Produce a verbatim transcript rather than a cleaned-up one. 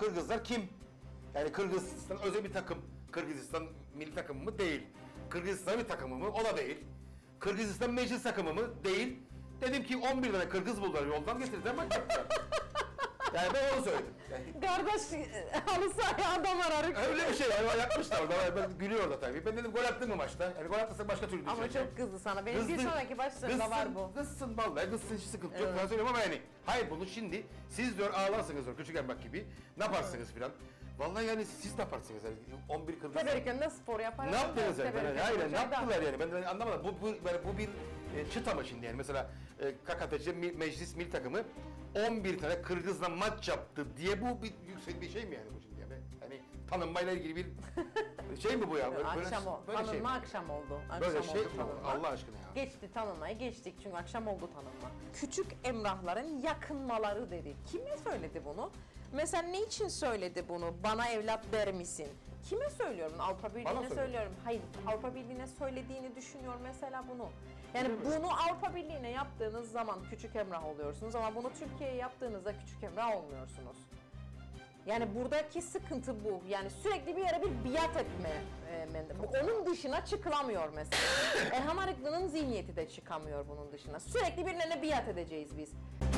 Kırgızlar kim? Yani Kırgızistan özel bir takım. Kırgızistan milli takımı mı? Değil. Kırgızistan bir takımı mı? O da değil. Kırgızistan meclis takımı mı? Değil. Dedim ki on bir tane Kırgız buldular yoldan getirdiler maç yaptılar. Yani ben onu söyledim. Yani, Kardeş halı sahaya adam ararık. öyle bir şey yani yapmışlar orada. Ben gülüyor orada tabii. Ben dedim gol attın mı maçta? Yani gol atmasak başka türlü Ama düşüneceğim. çok kızdı sana. Benim bir Kızdı. sonraki başlığımda Kızsın, var bu. Kızsın vallahi kızsın hiç sıkıntı yok. Evet. Ben söylüyorum ama yani. Hayır bunu şimdi siz diyor ağlarsınız diyor küçük emlak gibi. Ne yaparsınız filan. Vallahi yani siz ne yaparsınız yani on bir Kırgız. Teberikende spor yaparak. Ne yaptınız yani? Ben, hayır ne Hocayı da- yaptılar yani? Ben, ben anlamadım. Bu, bu, yani bu bir e, çıta mı şimdi yani? Mesela e, K K T C Mi- Meclis Milli Takımı on bir tane Kırgız'la maç yaptı diye bu bir yüksek bir şey mi yani bu şimdi yani? Hani tanınmayla ilgili bir şey mi bu ya? Böyle, Akşam o. böyle şey mi? Tanınma akşam oldu. Akşam Böyle oldu şey mi? tanınma. Allah aşkına ya. Geçti tanınmayı geçtik çünkü akşam oldu tanınma. Küçük Emrahların yakınmaları dedi. Kime söyledi bunu? Mesela ne için söyledi bunu? Bana evlat der misin? Kime söylüyorum? Avrupa Birliği'ne söylüyor. söylüyorum. Hayır, Avrupa Birliği'ne söylediğini düşünüyor mesela bunu. Yani Değil mi? bunu Avrupa Birliği'ne yaptığınız zaman küçük Emrah oluyorsunuz ama bunu Türkiye'ye yaptığınızda küçük Emrah olmuyorsunuz. Yani buradaki sıkıntı bu. Yani sürekli bir yere bir biat etme. E, bu- onun dışına çıkılamıyor mesela. Erhan Arıklı'nın zihniyeti de çıkamıyor bunun dışına. Sürekli birilerine biat edeceğiz biz.